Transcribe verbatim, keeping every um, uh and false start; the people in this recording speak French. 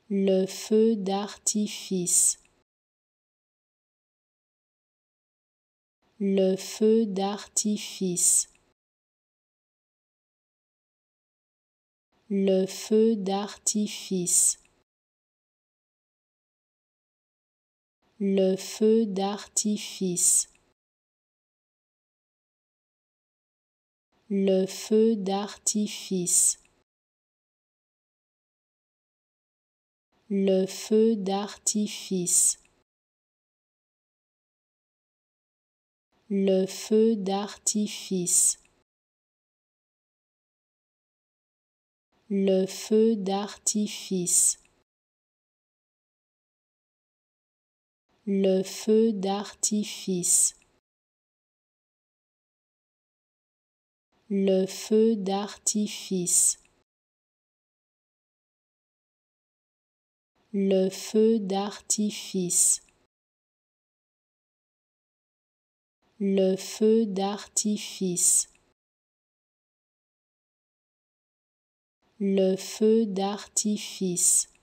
le feu d'artifice, le feu d'artifice, le feu d'artifice, le feu d'artifice, le feu d'artifice, le feu d'artifice, le feu d'artifice, le feu d'artifice, le feu d'artifice, le feu d'artifice, le feu d'artifice, le feu d'artifice, le feu d'artifice,